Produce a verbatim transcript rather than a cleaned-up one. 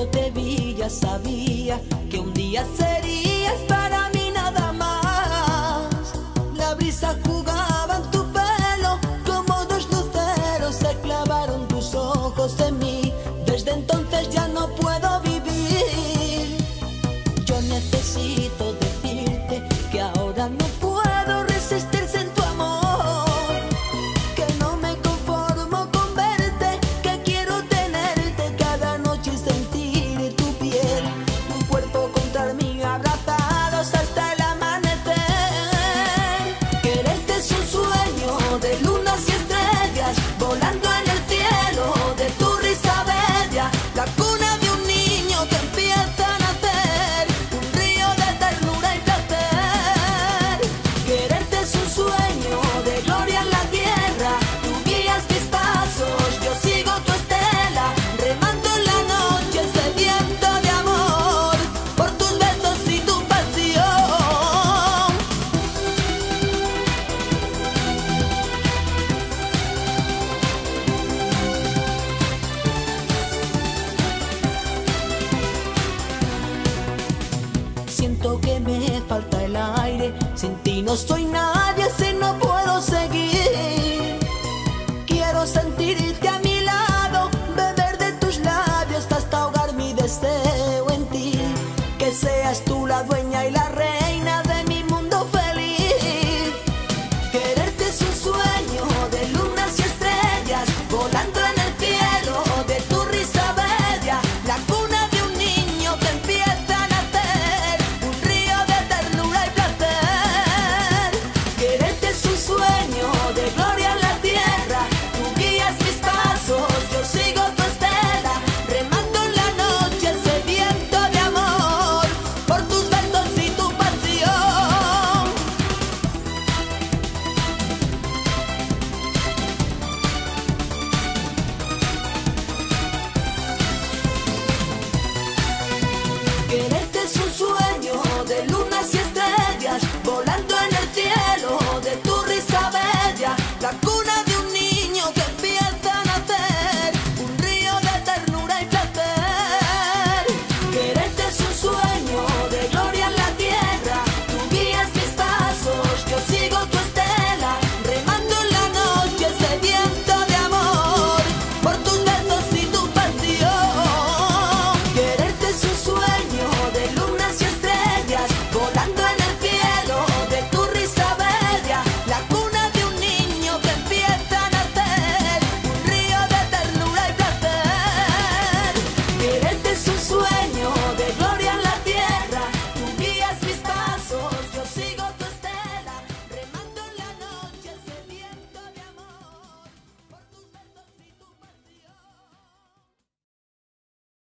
te vi ya sabía que un día serías para mí nada más. La brisa jugaba en tu pelo, como dos luceros se clavaron tus ojos en mí. Desde entonces ya no puedo vivir. Yo necesito decirte que ahora no puedo resistirse en tu amor, que no me conformo con verte, que quiero tenerte cada noche y sentir tu piel, tu cuerpo contra mí, abrazados hasta el amanecer. Quererte es un sueño de lunas y estrellas, volando en el cielo de tu risa bella, la cuna de un niño que empieza a nacer, un río de ternura y placer. Quererte es un sueño de gloria en la tierra, tú guías mis pasos, yo sigo tu estela, remando en la noche sediento de amor, por tus besos y tu pasión. Siento que me falta el aire, sin ti no soy